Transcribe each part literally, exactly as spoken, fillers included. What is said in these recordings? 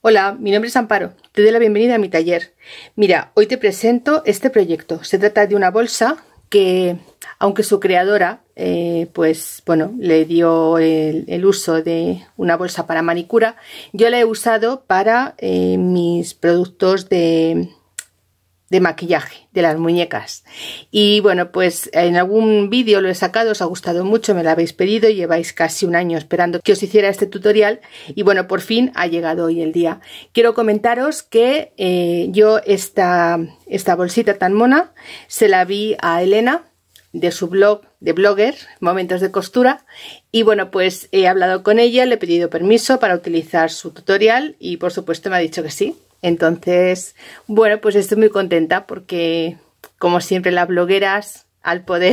Hola, mi nombre es Amparo, te doy la bienvenida a mi taller. Mira, hoy te presento este proyecto. Se trata de una bolsa que, aunque su creadora, eh, pues bueno, le dio el, el uso de una bolsa para manicura, yo la he usado para eh, mis productos de... de maquillaje de las muñecas. Y bueno, pues en algún vídeo lo he sacado, os ha gustado mucho, me lo habéis pedido, lleváis casi un año esperando que os hiciera este tutorial y bueno, por fin ha llegado hoy el día. Quiero comentaros que eh, yo esta, esta bolsita tan mona se la vi a Elena de su blog de blogger Momentos de Costura y bueno, pues he hablado con ella, le he pedido permiso para utilizar su tutorial y por supuesto me ha dicho que sí. Entonces, bueno, pues estoy muy contenta porque, como siempre, las blogueras, al poder,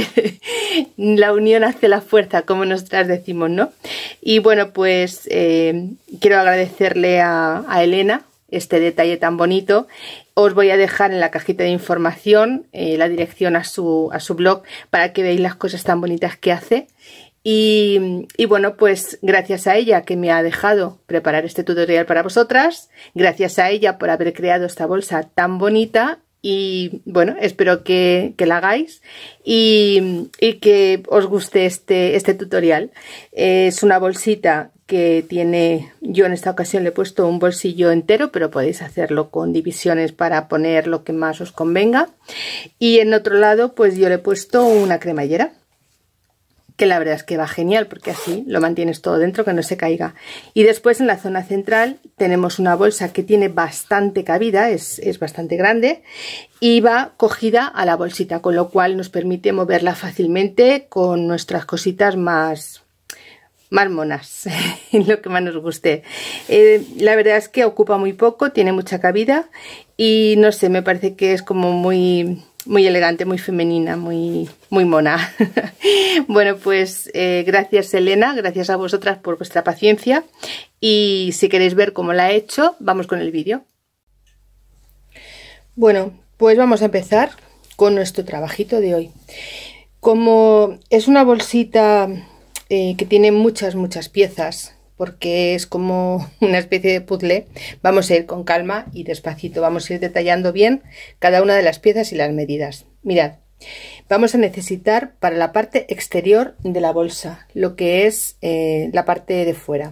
la unión hace la fuerza, como nosotras decimos, ¿no? Y bueno, pues eh, quiero agradecerle a, a Elena este detalle tan bonito. Os voy a dejar en la cajita de información eh, la dirección a su, a su blog para que veáis las cosas tan bonitas que hace. Y, y bueno, pues gracias a ella que me ha dejado preparar este tutorial para vosotras, gracias a ella por haber creado esta bolsa tan bonita y bueno, espero que, que la hagáis y, y que os guste este, este tutorial. Es una bolsita que tiene, yo en esta ocasión le he puesto un bolsillo entero, pero podéis hacerlo con divisiones para poner lo que más os convenga. Y en otro lado pues yo le he puesto una cremallera, que la verdad es que va genial porque así lo mantienes todo dentro, que no se caiga. Y después en la zona central tenemos una bolsa que tiene bastante cabida, es, es bastante grande y va cogida a la bolsita, con lo cual nos permite moverla fácilmente con nuestras cositas más, más monas, lo que más nos guste. Eh, la verdad es que ocupa muy poco, tiene mucha cabida y no sé, me parece que es como muy... muy elegante, muy femenina, muy, muy mona. Bueno, pues eh, gracias Elena, gracias a vosotras por vuestra paciencia y si queréis ver cómo la he hecho, vamos con el vídeo. Bueno, pues vamos a empezar con nuestro trabajito de hoy. Como es una bolsita eh, que tiene muchas, muchas piezas, porque es como una especie de puzzle, vamos a ir con calma y despacito, vamos a ir detallando bien cada una de las piezas y las medidas. Mirad, vamos a necesitar para la parte exterior de la bolsa, lo que es eh, la parte de fuera.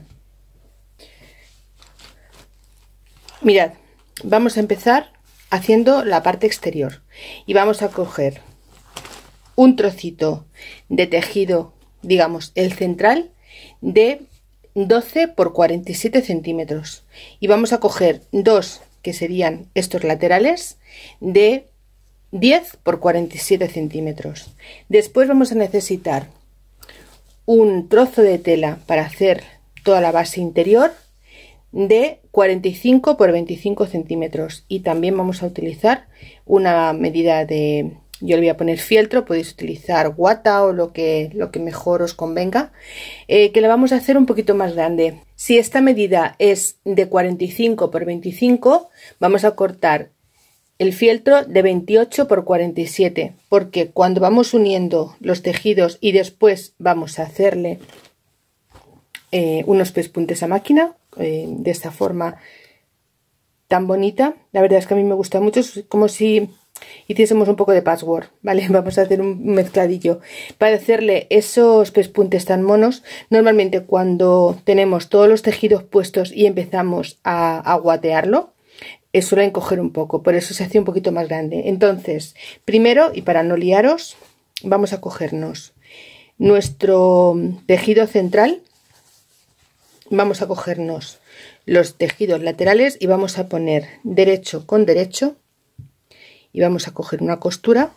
Mirad, vamos a empezar haciendo la parte exterior y vamos a coger un trocito de tejido, digamos el central, de doce por cuarenta y siete centímetros y vamos a coger dos que serían estos laterales de diez por cuarenta y siete centímetros. Después vamos a necesitar un trozo de tela para hacer toda la base interior de cuarenta y cinco por veinticinco centímetros y también vamos a utilizar una medida de, yo le voy a poner fieltro, podéis utilizar guata o lo que, lo que mejor os convenga, eh, que la vamos a hacer un poquito más grande. Si esta medida es de cuarenta y cinco por veinticinco, vamos a cortar el fieltro de veintiocho por cuarenta y siete, porque cuando vamos uniendo los tejidos y después vamos a hacerle eh, unos pespuntes a máquina, eh, de esta forma tan bonita, la verdad es que a mí me gusta mucho, es como si hiciésemos un poco de patchwork, ¿vale? Vamos a hacer un mezcladillo para hacerle esos pespuntes tan monos. Normalmente cuando tenemos todos los tejidos puestos y empezamos a, a guatearlo, eh, suelen coger un poco, por eso se hace un poquito más grande. Entonces, primero, y para no liaros, vamos a cogernos nuestro tejido central, vamos a cogernos los tejidos laterales y vamos a poner derecho con derecho y vamos a coger una costura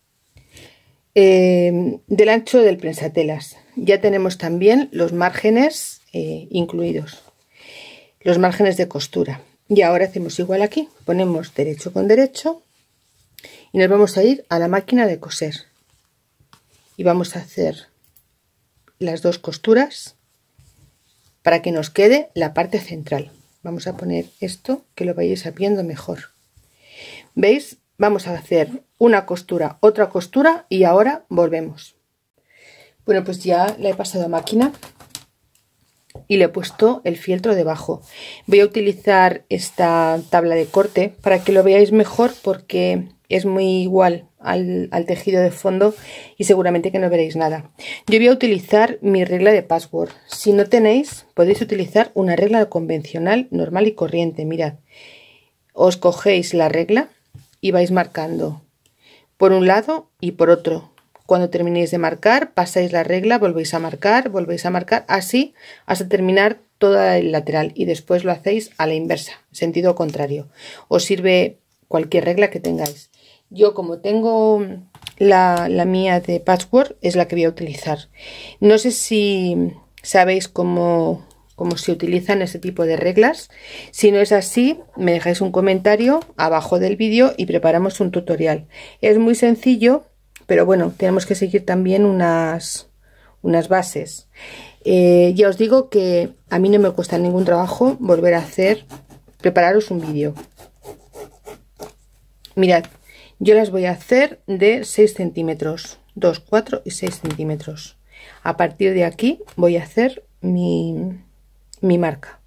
eh, del ancho del prensatelas. Ya tenemos también los márgenes eh, incluidos, los márgenes de costura. Y ahora hacemos igual aquí, ponemos derecho con derecho y nos vamos a ir a la máquina de coser y vamos a hacer las dos costuras para que nos quede la parte central. Vamos a poner esto que lo vayáis viendo mejor. ¿Veis? Vamos a hacer una costura, otra costura y ahora volvemos. Bueno, pues ya la he pasado a máquina y le he puesto el fieltro debajo. Voy a utilizar esta tabla de corte para que lo veáis mejor, porque es muy igual al, al tejido de fondo y seguramente que no veréis nada. Yo voy a utilizar mi regla de patchwork. Si no tenéis, podéis utilizar una regla convencional, normal y corriente. Mirad, os cogéis la regla y vais marcando por un lado y por otro. Cuando terminéis de marcar, pasáis la regla, volvéis a marcar, volvéis a marcar, así hasta terminar toda el lateral, y después lo hacéis a la inversa, sentido contrario. Os sirve cualquier regla que tengáis. Yo, como tengo la, la mía de patchwork, es la que voy a utilizar. No sé si sabéis cómo, cómo se utilizan ese tipo de reglas. Si no es así, me dejáis un comentario abajo del vídeo y preparamos un tutorial. Es muy sencillo, pero bueno, tenemos que seguir también unas, unas bases. Eh, ya os digo que a mí no me cuesta ningún trabajo volver a hacer, prepararos un vídeo. Mirad, yo las voy a hacer de seis centímetros, dos, cuatro y seis centímetros. A partir de aquí voy a hacer mi, mi marca.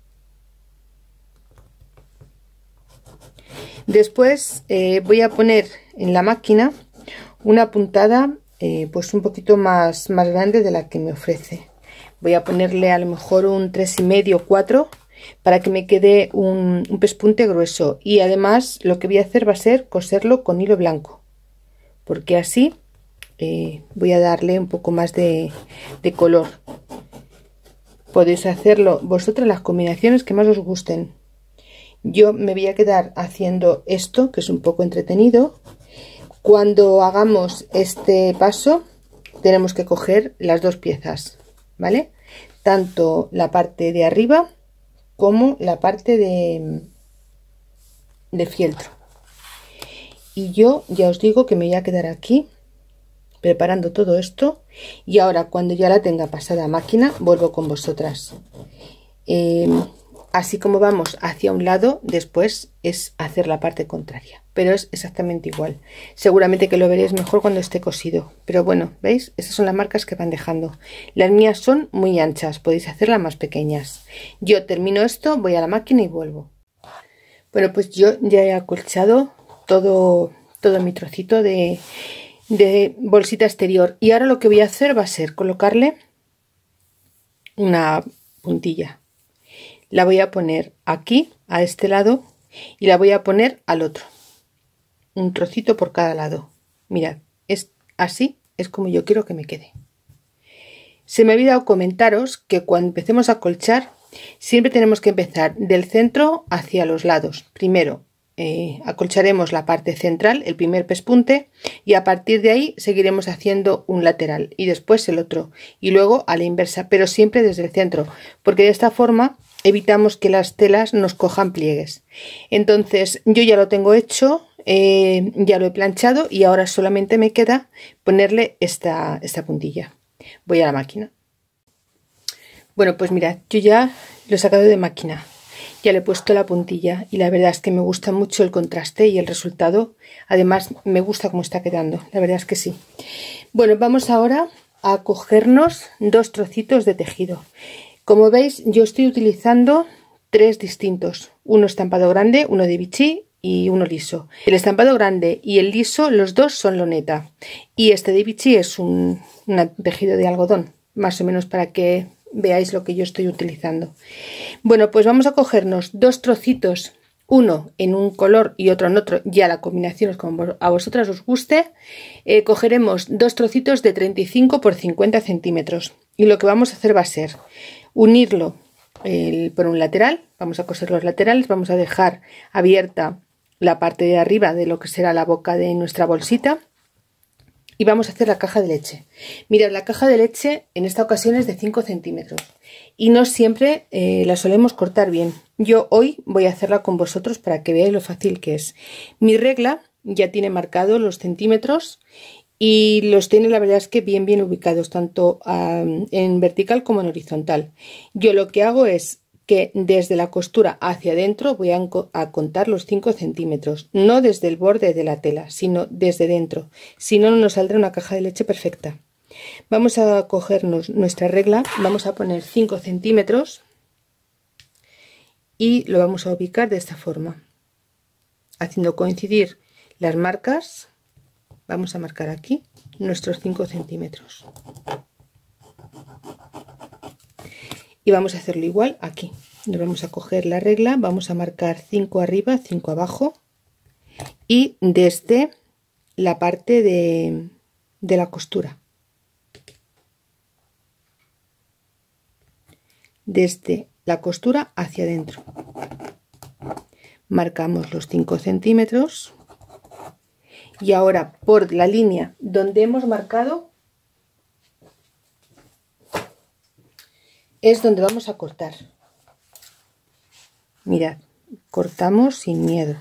Después eh, voy a poner en la máquina una puntada eh, pues un poquito más, más grande de la que me ofrece. Voy a ponerle a lo mejor un tres y medio, cuatro, para que me quede un, un pespunte grueso. Y además lo que voy a hacer va a ser coserlo con hilo blanco, porque así eh, voy a darle un poco más de, de color. Podéis hacerlo vosotros las combinaciones que más os gusten. Yo me voy a quedar haciendo esto, que es un poco entretenido. Cuando hagamos este paso tenemos que coger las dos piezas, ¿vale? Tanto la parte de arriba como la parte de, de fieltro. Y yo ya os digo que me voy a quedar aquí preparando todo esto, y ahora cuando ya la tenga pasada a máquina vuelvo con vosotras. Eh, así como vamos hacia un lado, después es hacer la parte contraria, pero es exactamente igual. Seguramente que lo veréis mejor cuando esté cosido, pero bueno, ¿veis? Estas son las marcas que van dejando. Las mías son muy anchas, podéis hacerlas más pequeñas. Yo termino esto, voy a la máquina y vuelvo. Bueno, pues yo ya he acolchado todo, todo mi trocito de, de bolsita exterior, y ahora lo que voy a hacer va a ser colocarle una puntilla. La voy a poner aquí, a este lado, y la voy a poner al otro. Un trocito por cada lado. Mirad, es así es como yo quiero que me quede. Se me ha olvidado comentaros que cuando empecemos a colchar, siempre tenemos que empezar del centro hacia los lados. Primero eh, acolcharemos la parte central, el primer pespunte, y a partir de ahí seguiremos haciendo un lateral y después el otro, y luego a la inversa, pero siempre desde el centro, porque de esta forma evitamos que las telas nos cojan pliegues. Entonces yo ya lo tengo hecho, eh, ya lo he planchado, y ahora solamente me queda ponerle esta, esta puntilla. Voy a la máquina. Bueno, pues mirad, yo ya lo he sacado de máquina, ya le he puesto la puntilla, y la verdad es que me gusta mucho el contraste y el resultado. Además me gusta cómo está quedando, la verdad es que sí. Bueno, vamos ahora a cogernos dos trocitos de tejido. Como veis, yo estoy utilizando tres distintos, uno estampado grande, uno de bichí y uno liso. El estampado grande y el liso, los dos son loneta, y este de bichí es un, un tejido de algodón, más o menos para que veáis lo que yo estoy utilizando. Bueno, pues vamos a cogernos dos trocitos, uno en un color y otro en otro, ya la combinación es como a vosotras os guste. Eh, cogeremos dos trocitos de treinta y cinco por cincuenta centímetros, y lo que vamos a hacer va a ser unirlo el, por un lateral. Vamos a coser los laterales, vamos a dejar abierta la parte de arriba de lo que será la boca de nuestra bolsita, y vamos a hacer la caja de leche. Mirad, la caja de leche en esta ocasión es de cinco centímetros y no siempre eh, la solemos cortar bien. Yo hoy voy a hacerla con vosotros para que veáis lo fácil que es. Mi regla ya tiene marcado los centímetros y los tiene, la verdad es que bien bien ubicados, tanto um, en vertical como en horizontal. Yo lo que hago es que desde la costura hacia adentro voy a, a contar los cinco centímetros, no desde el borde de la tela, sino desde dentro, si no, no nos saldrá una caja de leche perfecta. Vamos a cogernos nuestra regla, vamos a poner cinco centímetros y lo vamos a ubicar de esta forma, haciendo coincidir las marcas. Vamos a marcar aquí nuestros cinco centímetros y vamos a hacerlo igual aquí. Nos vamos a coger la regla, vamos a marcar cinco arriba, cinco abajo y desde la parte de, de la costura, desde la costura hacia adentro, marcamos los cinco centímetros y ahora por la línea donde hemos marcado es donde vamos a cortar. Mirad, cortamos sin miedo.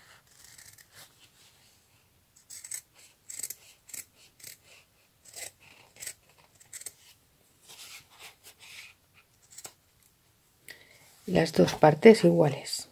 Las dos partes iguales.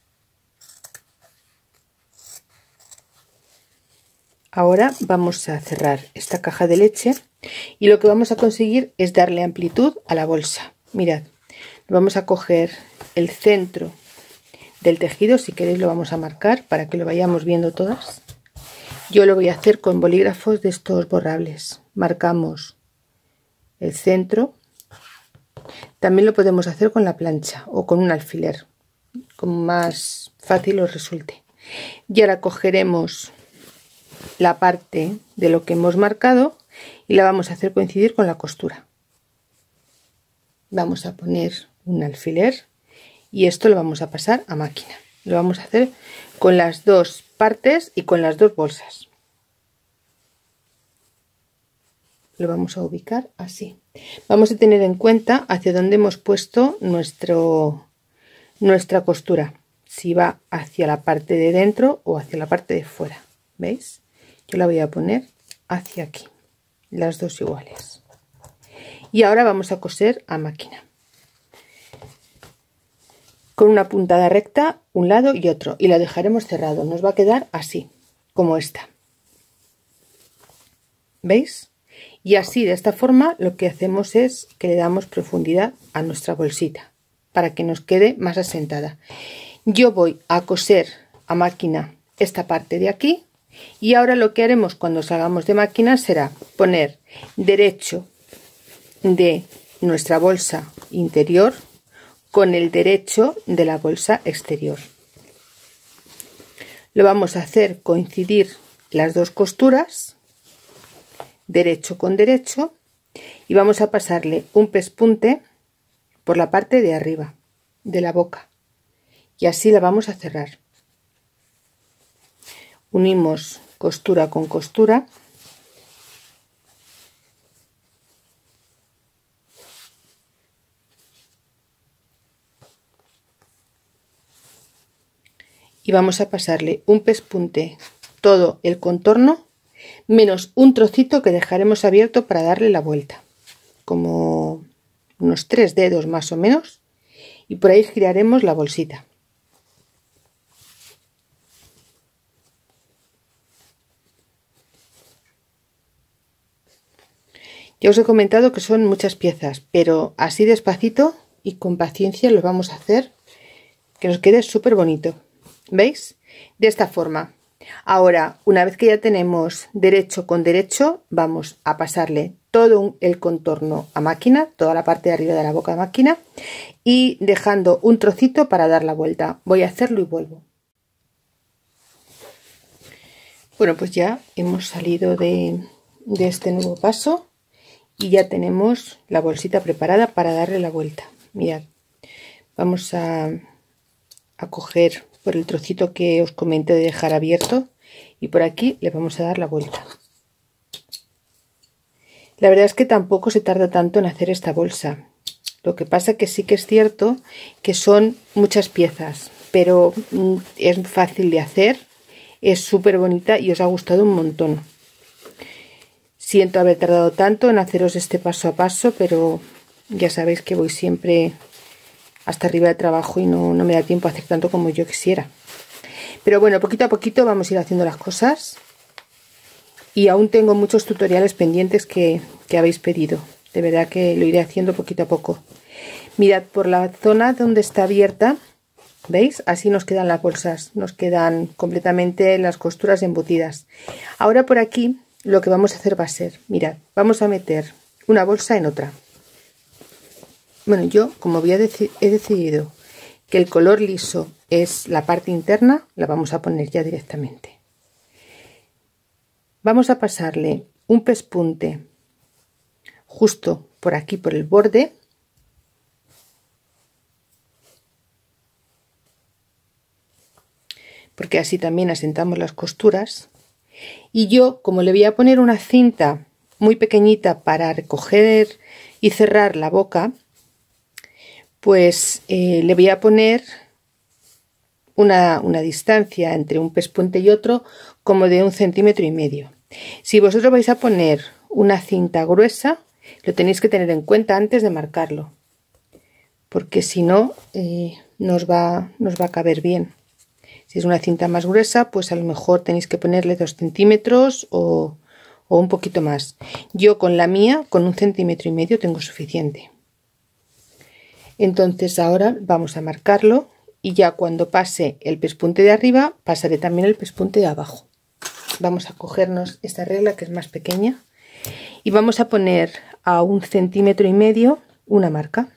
Ahora vamos a cerrar esta caja de leche y lo que vamos a conseguir es darle amplitud a la bolsa. Mirad, vamos a coger el centro del tejido, si queréis lo vamos a marcar para que lo vayamos viendo todas. Yo lo voy a hacer con bolígrafos de estos borrables. Marcamos el centro. También lo podemos hacer con la plancha o con un alfiler, como más fácil os resulte. Y ahora cogeremos la parte de lo que hemos marcado y la vamos a hacer coincidir con la costura. Vamos a poner un alfiler y esto lo vamos a pasar a máquina. Lo vamos a hacer con las dos partes y con las dos bolsas. Lo vamos a ubicar así. Vamos a tener en cuenta hacia dónde hemos puesto nuestro, nuestra costura, si va hacia la parte de dentro o hacia la parte de fuera. ¿Veis? Yo la voy a poner hacia aquí, las dos iguales. Y ahora vamos a coser a máquina con una puntada recta un lado y otro, y la dejaremos cerrado. Nos va a quedar así, como esta. ¿Veis? Y así, de esta forma, lo que hacemos es que le damos profundidad a nuestra bolsita para que nos quede más asentada. Yo voy a coser a máquina esta parte de aquí y ahora lo que haremos cuando salgamos de máquina será poner derecho de nuestra bolsa interior con el derecho de la bolsa exterior. Lo vamos a hacer coincidir las dos costuras, derecho con derecho, y vamos a pasarle un pespunte por la parte de arriba de la boca y así la vamos a cerrar. Unimos costura con costura y vamos a pasarle un pespunte todo el contorno menos un trocito que dejaremos abierto para darle la vuelta, como unos tres dedos más o menos, y por ahí giraremos la bolsita. Ya os he comentado que son muchas piezas, pero así despacito y con paciencia lo vamos a hacer que nos quede súper bonito. ¿Veis? De esta forma. Ahora, una vez que ya tenemos derecho con derecho, vamos a pasarle todo el contorno a máquina, toda la parte de arriba de la boca a máquina, y dejando un trocito para dar la vuelta. Voy a hacerlo y vuelvo. Bueno, pues ya hemos salido de, de este nuevo paso y ya tenemos la bolsita preparada para darle la vuelta. Mirad, vamos a, a coger por el trocito que os comenté de dejar abierto y por aquí le vamos a dar la vuelta. La verdad es que tampoco se tarda tanto en hacer esta bolsa. Lo que pasa que sí que es cierto que son muchas piezas, pero es fácil de hacer, es súper bonita y os ha gustado un montón. Siento haber tardado tanto en haceros este paso a paso, pero ya sabéis que voy siempre hasta arriba de trabajo y no, no me da tiempo a hacer tanto como yo quisiera. Pero bueno, poquito a poquito vamos a ir haciendo las cosas y aún tengo muchos tutoriales pendientes que, que habéis pedido. De verdad que lo iré haciendo poquito a poco. Mirad, por la zona donde está abierta ¿Veis? Así nos quedan las bolsas, nos quedan completamente las costuras embutidas. Ahora por aquí lo que vamos a hacer va a ser, mirad, vamos a meter una bolsa en otra. Bueno, yo como había deci- he decidido que el color liso es la parte interna, la vamos a poner ya directamente. Vamos a pasarle un pespunte justo por aquí, por el borde. Porque así también asentamos las costuras. Y yo, como le voy a poner una cinta muy pequeñita para recoger y cerrar la boca, pues eh, le voy a poner una, una distancia entre un pespunte y otro como de un centímetro y medio. Si vosotros vais a poner una cinta gruesa, lo tenéis que tener en cuenta antes de marcarlo, porque si no eh, nos va, nos va a caber bien. Si es una cinta más gruesa, pues a lo mejor tenéis que ponerle dos centímetros o, o un poquito más. Yo con la mía, con un centímetro y medio tengo suficiente. Entonces ahora vamos a marcarlo y ya cuando pase el pespunte de arriba, pasaré también el pespunte de abajo. Vamos a cogernos esta regla que es más pequeña y vamos a poner a un centímetro y medio una marca.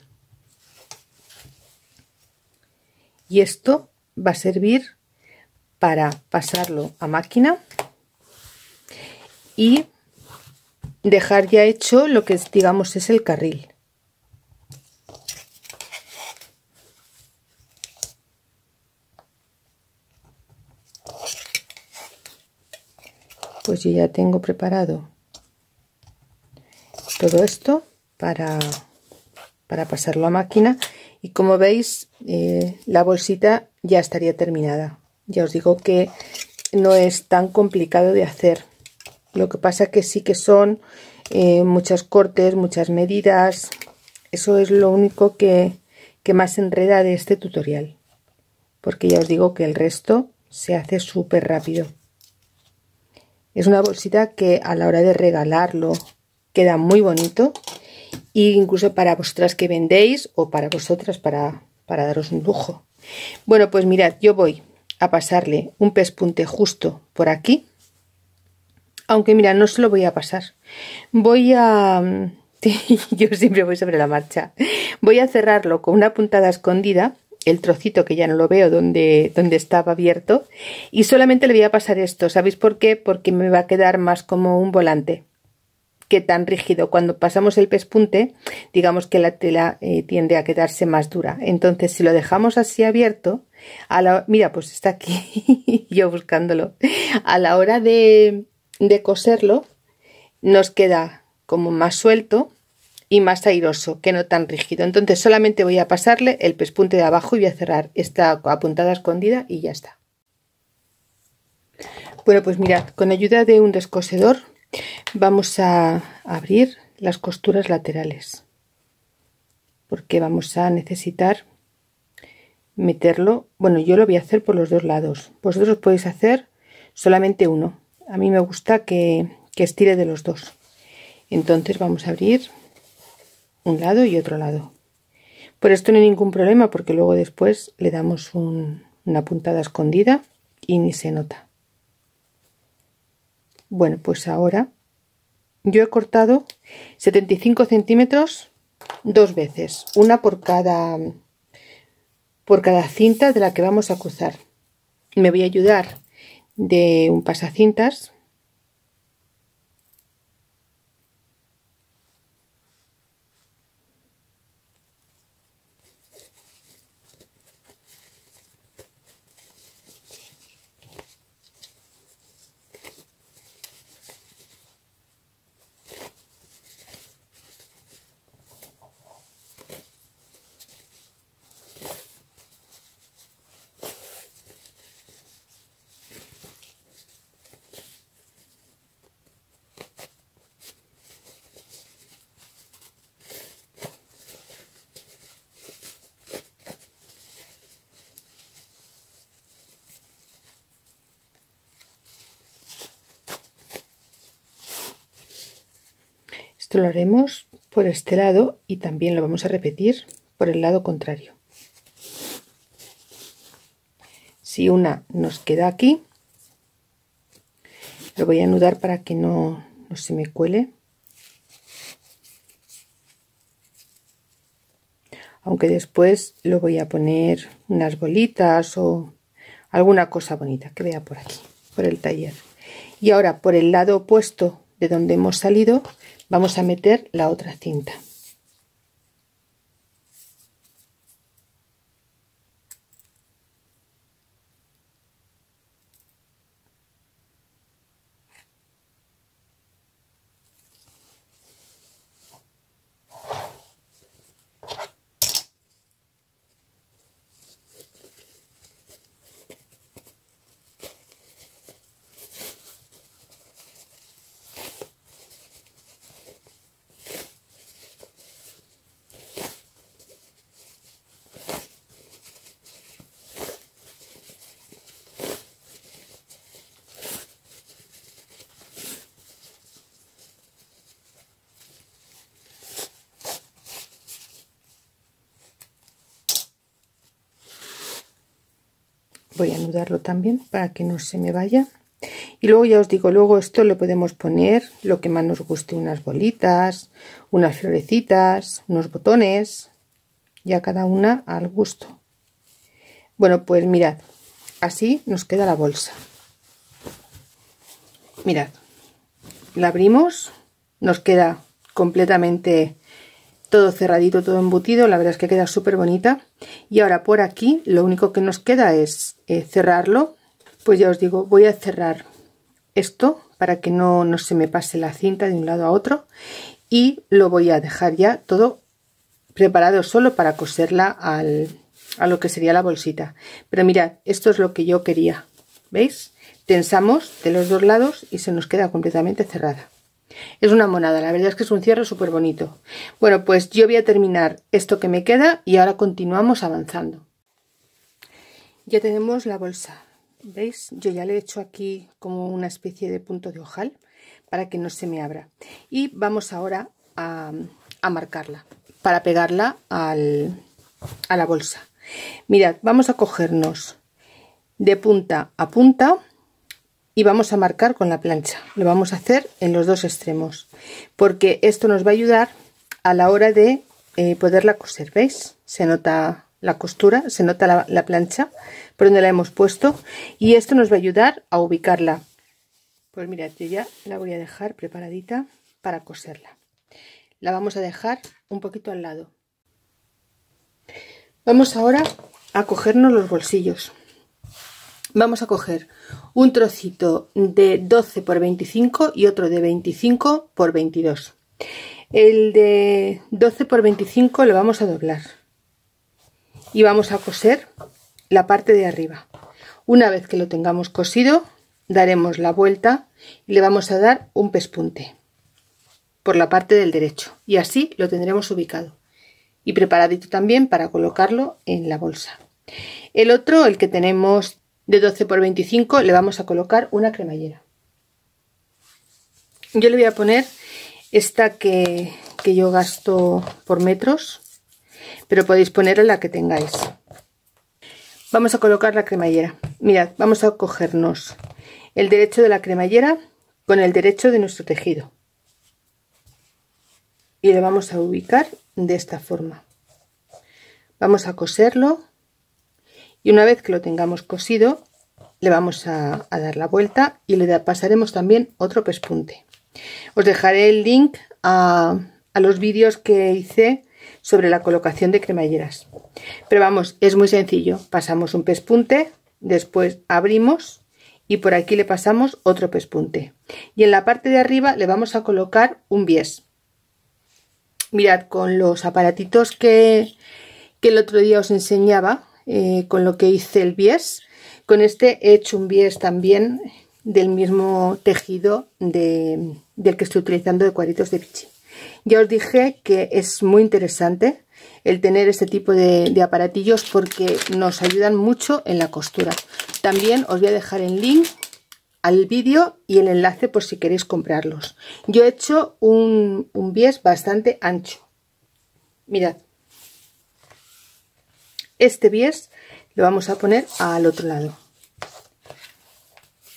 Y esto va a servir para pasarlo a máquina y dejar ya hecho lo que digamos es el carril. Pues yo ya tengo preparado todo esto para, para pasarlo a máquina y como veis eh, la bolsita ya estaría terminada. Ya os digo que no es tan complicado de hacer. Lo que pasa que sí que son eh, muchos cortes, muchas medidas. Eso es lo único que, que más enreda de este tutorial. Porque ya os digo que el resto se hace súper rápido. Es una bolsita que a la hora de regalarlo queda muy bonito. E incluso para vosotras que vendéis o para vosotras para, para daros un lujo. Bueno, pues mirad, yo voy a pasarle un pespunte justo por aquí, aunque mira, no se lo voy a pasar, voy a yo siempre voy sobre la marcha, voy a cerrarlo con una puntada escondida, el trocito que ya no lo veo donde, donde estaba abierto, y solamente le voy a pasar esto. ¿Sabéis por qué? Porque me va a quedar más como un volante que tan rígido. Cuando pasamos el pespunte, digamos que la tela eh, tiende a quedarse más dura. Entonces, si lo dejamos así abierto, a la, mira, pues está aquí, yo buscándolo. A la hora de, de coserlo, nos queda como más suelto y más airoso, que no tan rígido. Entonces, solamente voy a pasarle el pespunte de abajo y voy a cerrar esta apuntada escondida y ya está. Bueno, pues mirad, con ayuda de un descosedor vamos a abrir las costuras laterales, porque vamos a necesitar meterlo. Bueno, yo lo voy a hacer por los dos lados, vosotros podéis hacer solamente uno. A mí me gusta que, que estire de los dos. Entonces vamos a abrir un lado y otro lado. Por esto no hay ningún problema, porque luego después le damos un, una puntada escondida y ni se nota. Bueno, pues ahora yo he cortado setenta y cinco centímetros dos veces, una por cada por cada cinta de la que vamos a cruzar. Me voy a ayudar de un pasacintas Esto lo haremos por este lado y también lo vamos a repetir por el lado contrario. Si una nos queda aquí, lo voy a anudar para que no, no se me cuele. Aunque después lo voy a poner unas bolitas o alguna cosa bonita que vea por aquí, por el taller. Y ahora por el lado opuesto de donde hemos salido vamos a meter la otra cinta. Voy a anudarlo también para que no se me vaya. Y luego ya os digo, luego esto le podemos poner lo que más nos guste, unas bolitas, unas florecitas, unos botones, ya cada una al gusto. Bueno, pues mirad, así nos queda la bolsa. Mirad, la abrimos, nos queda completamente todo cerradito, todo embutido, la verdad es que queda súper bonita. Y ahora por aquí lo único que nos queda es eh, cerrarlo. Pues ya os digo, voy a cerrar esto para que no, no se me pase la cinta de un lado a otro, y lo voy a dejar ya todo preparado solo para coserla al, a lo que sería la bolsita. Pero mirad, esto es lo que yo quería, ¿veis? Tensamos de los dos lados y se nos queda completamente cerrada. Es una monada, la verdad es que es un cierre súper bonito. Bueno, pues yo voy a terminar esto que me queda y ahora continuamos avanzando. Ya tenemos la bolsa, ¿veis? Yo ya le he hecho aquí como una especie de punto de ojal para que no se me abra. Y vamos ahora a, a marcarla para pegarla al, a la bolsa. Mirad, vamos a cogernos de punta a punta y vamos a marcar con la plancha. Lo vamos a hacer en los dos extremos, porque esto nos va a ayudar a la hora de eh, poderla coser. ¿Veis? Se nota la costura, se nota la, la plancha por donde la hemos puesto, y esto nos va a ayudar a ubicarla. Pues mirad, yo ya la voy a dejar preparadita para coserla. La vamos a dejar un poquito al lado. Vamos ahora a cogernos los bolsillos. Vamos a coger un trocito de doce por veinticinco y otro de veinticinco por veintidós. El de doce por veinticinco lo vamos a doblar y vamos a coser la parte de arriba. Una vez que lo tengamos cosido, daremos la vuelta y le vamos a dar un pespunte por la parte del derecho, y así lo tendremos ubicado y preparadito también para colocarlo en la bolsa. El otro, el que tenemos de doce por veinticinco, le vamos a colocar una cremallera. Yo le voy a poner esta que, que yo gasto por metros, pero podéis poner la que tengáis. Vamos a colocar la cremallera. Mirad, vamos a cogernos el derecho de la cremallera con el derecho de nuestro tejido y lo vamos a ubicar de esta forma. Vamos a coserlo. Y una vez que lo tengamos cosido, le vamos a, a dar la vuelta y le da, pasaremos también otro pespunte. Os dejaré el link a, a los vídeos que hice sobre la colocación de cremalleras. Pero vamos, es muy sencillo. Pasamos un pespunte, después abrimos y por aquí le pasamos otro pespunte. Y en la parte de arriba le vamos a colocar un bies. Mirad, con los aparatitos que, que el otro día os enseñaba, Eh, con lo que hice el bies, con este he hecho un bies también del mismo tejido de, del que estoy utilizando de cuadritos de Vichy. Ya os dije que es muy interesante el tener este tipo de, de aparatillos porque nos ayudan mucho en la costura. También os voy a dejar el link al vídeo y el enlace por si queréis comprarlos. Yo he hecho un, un bies bastante ancho. Mirad. Este bies lo vamos a poner al otro lado.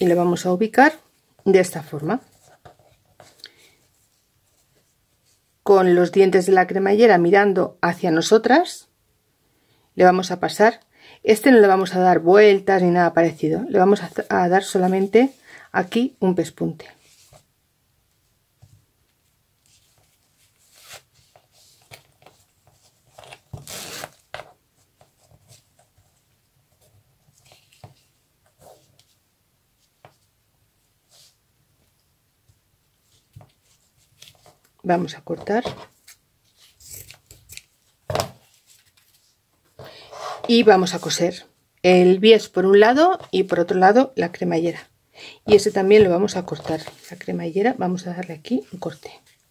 y lo vamos a ubicar de esta forma. Con los dientes de la cremallera mirando hacia nosotras, le vamos a pasar. Este no le vamos a dar vueltas ni nada parecido, le vamos a, a dar solamente aquí un pespunte. Vamos a cortar y vamos a coser el bies por un lado y por otro lado la cremallera, y ese también lo vamos a cortar. La cremallera vamos a darle aquí un corte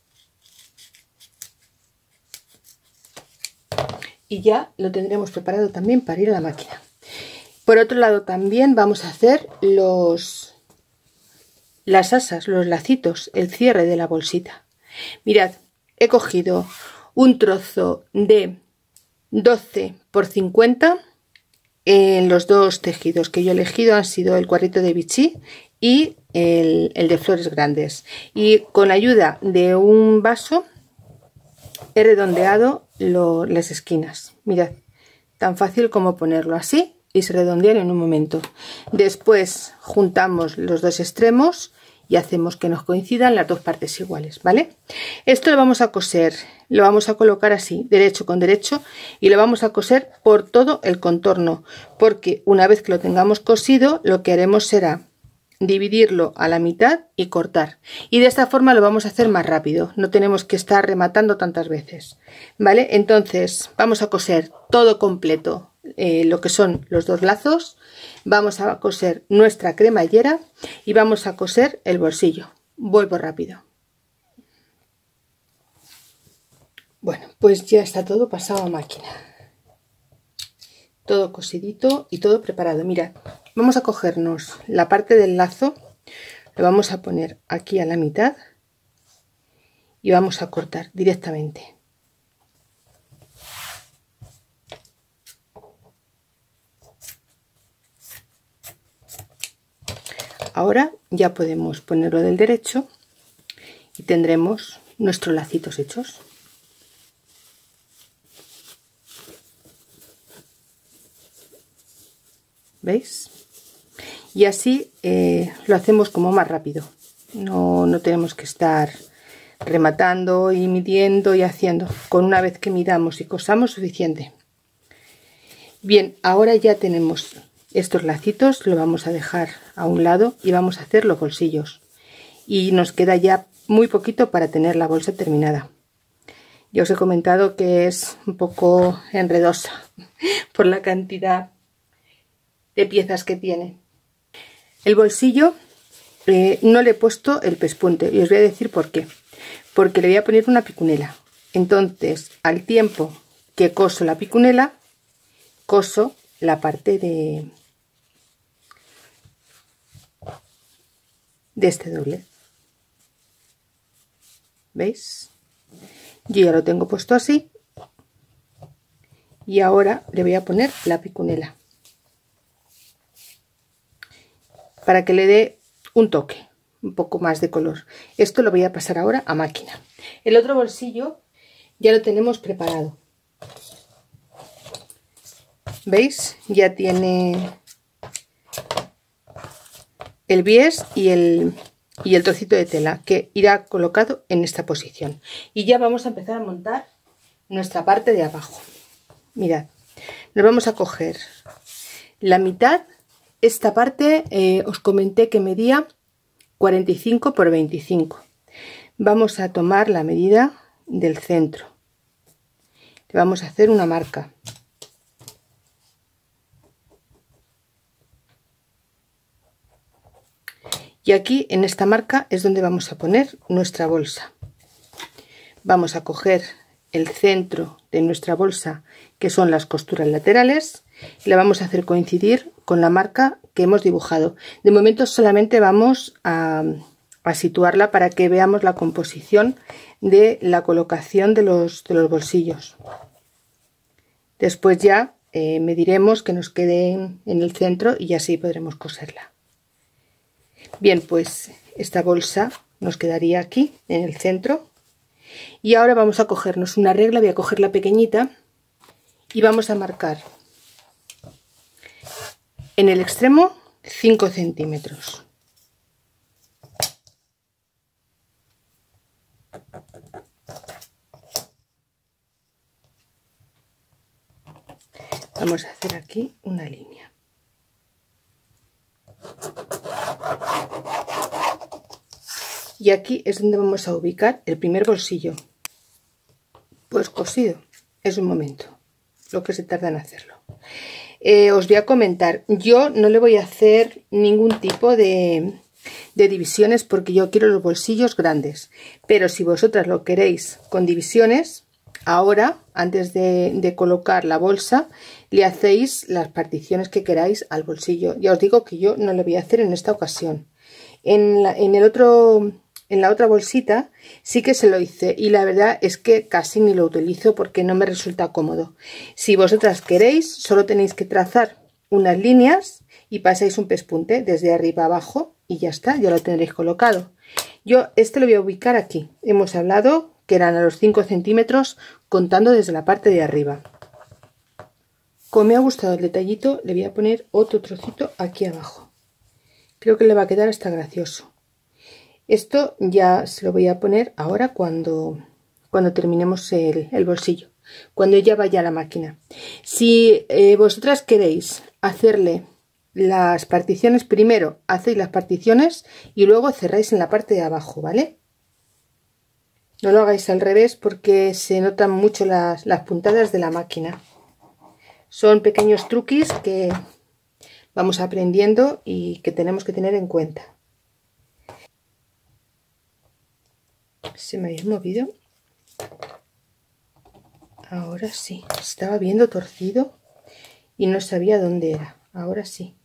y ya lo tendremos preparado también para ir a la máquina. Por otro lado también vamos a hacer los las asas, los lacitos, el cierre de la bolsita. Mirad, he cogido un trozo de doce por cincuenta en los dos tejidos que yo he elegido. Han sido el cuadrito de Vichy y el, el de flores grandes, y con ayuda de un vaso he redondeado lo, las esquinas. Mirad, tan fácil como ponerlo así y se redondean en un momento. Después juntamos los dos extremos y hacemos que nos coincidan las dos partes iguales, ¿vale? Esto lo vamos a coser, lo vamos a colocar así, derecho con derecho, y lo vamos a coser por todo el contorno, porque una vez que lo tengamos cosido, lo que haremos será dividirlo a la mitad y cortar, y de esta forma lo vamos a hacer más rápido, no tenemos que estar rematando tantas veces, ¿vale? Entonces vamos a coser todo completo, eh, lo que son los dos lazos. Vamos a coser nuestra cremallera y vamos a coser el bolsillo. Vuelvo rápido. Bueno, pues ya está todo pasado a máquina. Todo cosidito y todo preparado. Mirad, vamos a cogernos la parte del lazo, lo vamos a poner aquí a la mitad y vamos a cortar directamente. Ahora ya podemos ponerlo del derecho y tendremos nuestros lacitos hechos. ¿Veis? Y así eh, lo hacemos como más rápido. No, no tenemos que estar rematando y midiendo y haciendo. Con una vez que midamos y cosamos, suficiente. Bien, ahora ya tenemos estos lacitos, lo vamos a dejar a un lado y vamos a hacer los bolsillos. Y nos queda ya muy poquito para tener la bolsa terminada. Ya os he comentado que es un poco enredosa por la cantidad de piezas que tiene. El bolsillo eh, no le he puesto el pespunte y os voy a decir por qué. Porque le voy a poner una picunela. Entonces, al tiempo que coso la picunela, coso la parte de, de este doble. ¿Veis? Yo ya lo tengo puesto así y ahora le voy a poner la picunela para que le dé un toque, un poco más de color. Esto lo voy a pasar ahora a máquina. El otro bolsillo ya lo tenemos preparado. ¿Veis? Ya tiene el bies y el, y el trocito de tela que irá colocado en esta posición. Y ya vamos a empezar a montar nuestra parte de abajo. Mirad, nos vamos a coger la mitad. Esta parte eh, os comenté que medía cuarenta y cinco por veinticinco. Vamos a tomar la medida del centro. Le vamos a hacer una marca. Y aquí en esta marca es donde vamos a poner nuestra bolsa. Vamos a coger el centro de nuestra bolsa, que son las costuras laterales, y la vamos a hacer coincidir con la marca que hemos dibujado. De momento solamente vamos a, a situarla para que veamos la composición de la colocación de los, de los bolsillos. Después ya eh, mediremos que nos quede en el centro y así podremos coserla. Bien, pues esta bolsa nos quedaría aquí en el centro. Y ahora vamos a cogernos una regla, voy a coger la pequeñita y vamos a marcar en el extremo cinco centímetros. Vamos a hacer aquí una línea. Y aquí es donde vamos a ubicar el primer bolsillo. Pues cosido, es un momento, lo que se tarda en hacerlo. Eh, os voy a comentar, yo no le voy a hacer ningún tipo de, de divisiones porque yo quiero los bolsillos grandes. Pero si vosotras lo queréis con divisiones, ahora, antes de, de colocar la bolsa, le hacéis las particiones que queráis al bolsillo. Ya os digo que yo no lo voy a hacer en esta ocasión. En, la, en el otro... En la otra bolsita sí que se lo hice y la verdad es que casi ni lo utilizo porque no me resulta cómodo. Si vosotras queréis, solo tenéis que trazar unas líneas y pasáis un pespunte desde arriba a abajo y ya está, ya lo tendréis colocado. Yo este lo voy a ubicar aquí. Hemos hablado que eran a los cinco centímetros contando desde la parte de arriba. Como me ha gustado el detallito, le voy a poner otro trocito aquí abajo. Creo que le va a quedar hasta gracioso. Esto ya se lo voy a poner ahora cuando, cuando terminemos el, el bolsillo, cuando ya vaya a la máquina. Si eh, vosotras queréis hacerle las particiones, primero hacéis las particiones y luego cerráis en la parte de abajo, ¿vale? No lo hagáis al revés porque se notan mucho las, las puntadas de la máquina. Son pequeños truquis que vamos aprendiendo y que tenemos que tener en cuenta. Se me había movido. Ahora sí. Estaba viendo torcido y no sabía dónde era. Ahora sí.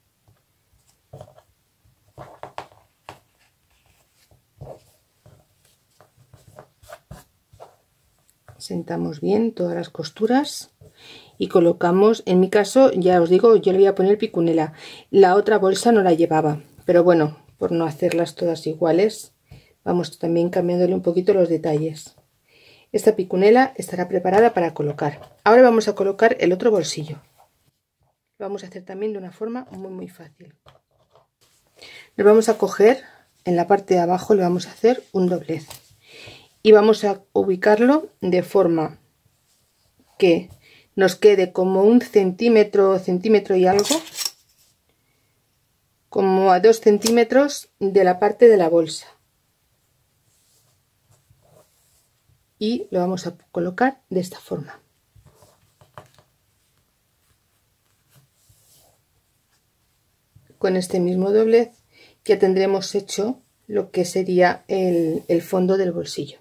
Sentamos bien todas las costuras y colocamos, en mi caso, ya os digo, yo le voy a poner picunela. La otra bolsa no la llevaba, pero bueno, por no hacerlas todas iguales, vamos también cambiándole un poquito los detalles. Esta picunela estará preparada para colocar. Ahora vamos a colocar el otro bolsillo. Lo vamos a hacer también de una forma muy muy fácil. Nos vamos a coger en la parte de abajo, le vamos a hacer un doblez. Y vamos a ubicarlo de forma que nos quede como un centímetro, centímetro y algo, como a dos centímetros de la parte de la bolsa. Y lo vamos a colocar de esta forma. Con este mismo doblez ya tendremos hecho lo que sería el, el fondo del bolsillo.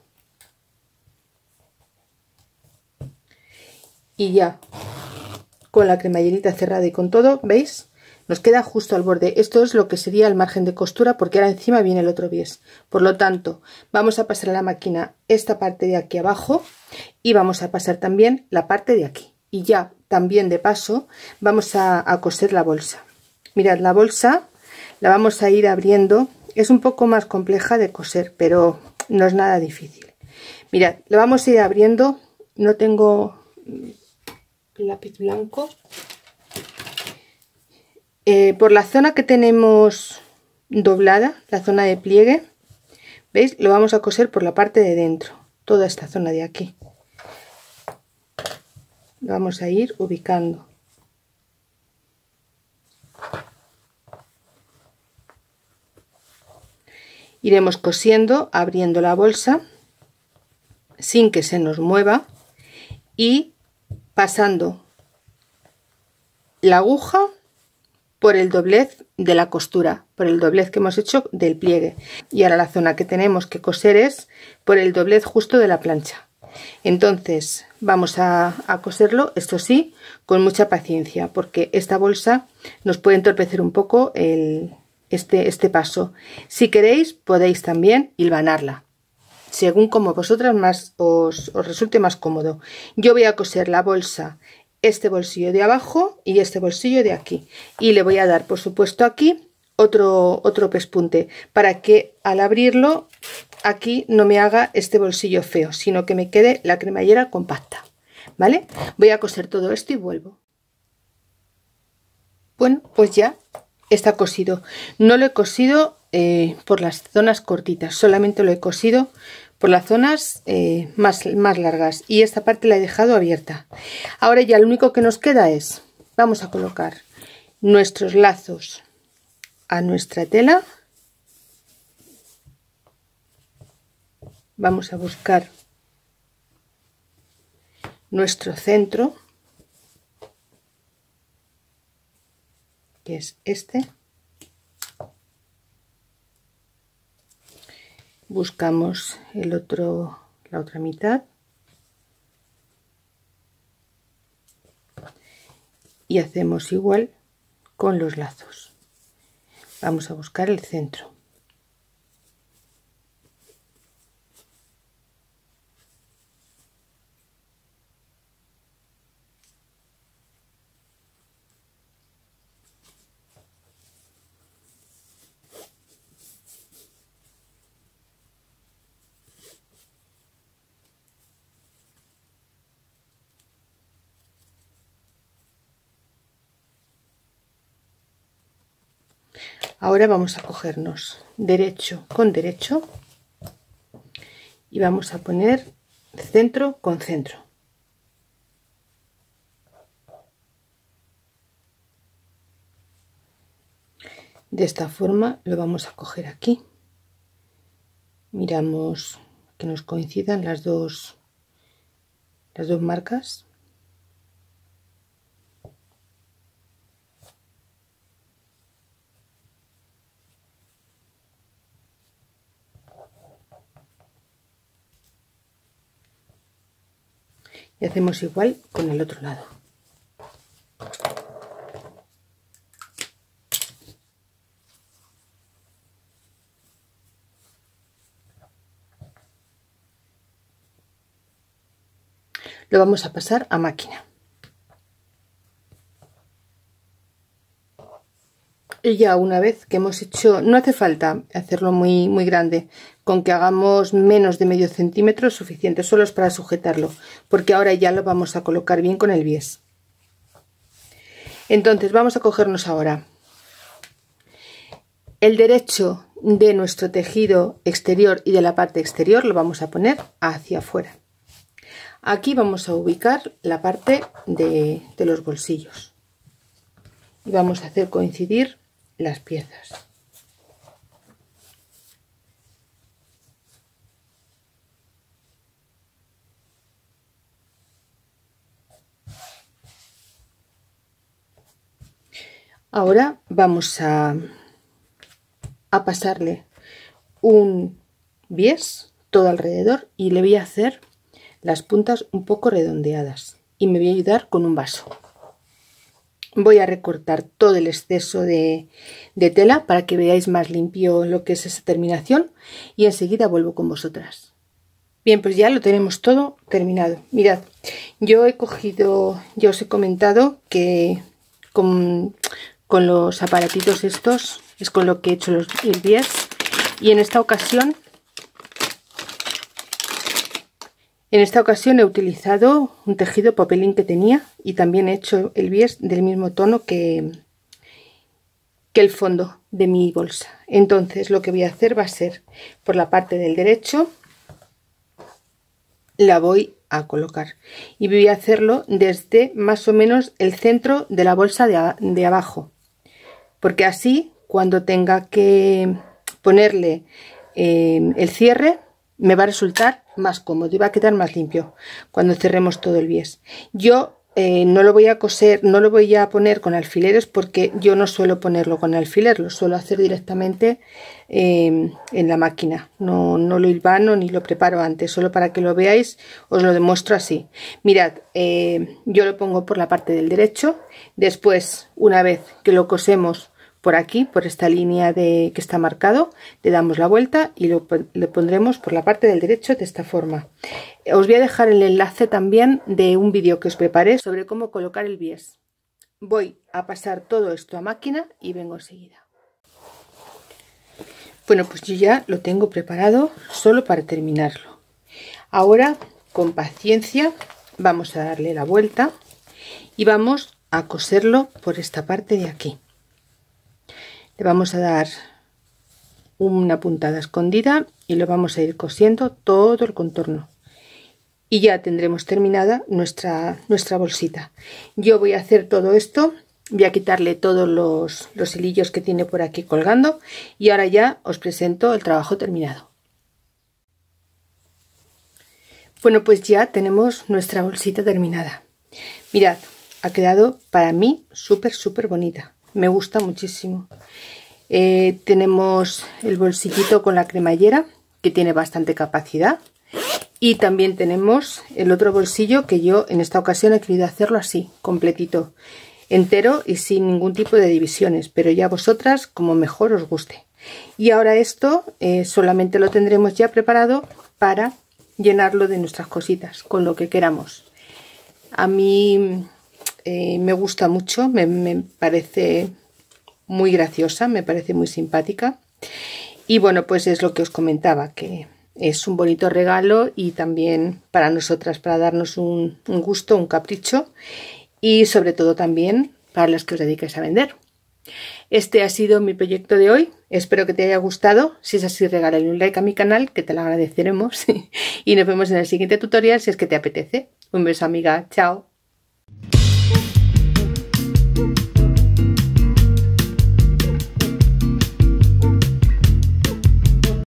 Y ya con la cremallerita cerrada y con todo, ¿veis? Nos queda justo al borde. Esto es lo que sería el margen de costura porque ahora encima viene el otro bies. Por lo tanto, vamos a pasar a la máquina esta parte de aquí abajo y vamos a pasar también la parte de aquí. Y ya también de paso vamos a, a coser la bolsa. Mirad, la bolsa la vamos a ir abriendo. Es un poco más compleja de coser, pero no es nada difícil. Mirad, la vamos a ir abriendo. No tengo lápiz blanco. Eh, por la zona que tenemos doblada, la zona de pliegue, ¿veis? Lo vamos a coser por la parte de dentro, toda esta zona de aquí. Lo vamos a ir ubicando. Iremos cosiendo, abriendo la bolsa sin que se nos mueva y pasando la aguja por el doblez de la costura, por el doblez que hemos hecho del pliegue. Y ahora la zona que tenemos que coser es por el doblez justo de la plancha. Entonces vamos a, a coserlo, esto sí, con mucha paciencia, porque esta bolsa nos puede entorpecer un poco el, este, este paso. Si queréis podéis también hilvanarla, según como vosotras más os, os resulte más cómodo. Yo voy a coser la bolsa, este bolsillo de abajo y este bolsillo de aquí, y le voy a dar por supuesto aquí otro, otro pespunte, para que al abrirlo aquí no me haga este bolsillo feo, sino que me quede la cremallera compacta, ¿vale? Voy a coser todo esto y vuelvo. Bueno, pues ya está cosido. No lo he cosido eh, por las zonas cortitas, solamente lo he cosido por las zonas eh, más, más largas, y esta parte la he dejado abierta. Ahora ya lo único que nos queda es, vamos a colocar nuestros lazos a nuestra tela, vamos a buscar nuestro centro, que es este, buscamos el otro, la otra mitad y hacemos igual con los lazos. Vamos a buscar el centro. Ahora vamos a cogernos derecho con derecho y vamos a poner centro con centro. De esta forma lo vamos a coger aquí. Miramos que nos coincidan las dos, las dos marcas. Y hacemos igual con el otro lado. Lo vamos a pasar a máquina. Y ya una vez que hemos hecho, no hace falta hacerlo muy, muy grande, con que hagamos menos de medio centímetro es suficiente, solo es para sujetarlo, porque ahora ya lo vamos a colocar bien con el bies. Entonces vamos a cogernos ahora el derecho de nuestro tejido exterior y de la parte exterior, lo vamos a poner hacia afuera. Aquí vamos a ubicar la parte de, de los bolsillos y vamos a hacer coincidir las piezas. Ahora vamos a, a pasarle un bies todo alrededor y le voy a hacer las puntas un poco redondeadas y me voy a ayudar con un vaso. Voy a recortar todo el exceso de, de tela para que veáis más limpio lo que es esa terminación y enseguida vuelvo con vosotras. Bien, pues ya lo tenemos todo terminado. Mirad, yo he cogido, ya os he comentado que con, con los aparatitos estos es con lo que he hecho los, el bies, y en esta ocasión En esta ocasión he utilizado un tejido popelín que tenía y también he hecho el bies del mismo tono que, que el fondo de mi bolsa. Entonces lo que voy a hacer va a ser por la parte del derecho, la voy a colocar y voy a hacerlo desde más o menos el centro de la bolsa de, a, de abajo, porque así cuando tenga que ponerle eh, el cierre me va a resultar más cómodo y va a quedar más limpio cuando cerremos todo el bies. Yo eh, no lo voy a coser, no lo voy a poner con alfileres porque yo no suelo ponerlo con alfiler, lo suelo hacer directamente eh, en la máquina. No, no lo hilvano ni lo preparo antes, solo para que lo veáis os lo demuestro así. Mirad, eh, yo lo pongo por la parte del derecho, después una vez que lo cosemos por aquí, por esta línea de que está marcado, le damos la vuelta y lo, lo pondremos por la parte del derecho de esta forma. Os voy a dejar el enlace también de un vídeo que os preparé sobre cómo colocar el bies. Voy a pasar todo esto a máquina y vengo enseguida. Bueno, pues yo ya lo tengo preparado solo para terminarlo. Ahora, con paciencia, vamos a darle la vuelta y vamos a coserlo por esta parte de aquí. Le vamos a dar una puntada escondida y lo vamos a ir cosiendo todo el contorno. Y ya tendremos terminada nuestra, nuestra bolsita. Yo voy a hacer todo esto. Voy a quitarle todos los, los hilillos que tiene por aquí colgando y ahora ya os presento el trabajo terminado. Bueno, pues ya tenemos nuestra bolsita terminada. Mirad, ha quedado para mí súper súper bonita. Me gusta muchísimo. Eh, tenemos el bolsillito con la cremallera que tiene bastante capacidad y también tenemos el otro bolsillo que yo en esta ocasión he querido hacerlo así, completito, entero y sin ningún tipo de divisiones, pero ya vosotras como mejor os guste. Y ahora esto eh, solamente lo tendremos ya preparado para llenarlo de nuestras cositas con lo que queramos. A mí eh, me gusta mucho, me, me parece muy graciosa, me parece muy simpática y bueno, pues es lo que os comentaba, que es un bonito regalo y también para nosotras, para darnos un, un gusto, un capricho. Y sobre todo también para los que os dedicáis a vender. Este ha sido mi proyecto de hoy. Espero que te haya gustado. Si es así, regálale un like a mi canal, que te lo agradeceremos. Y nos vemos en el siguiente tutorial si es que te apetece. Un beso, amiga. Chao.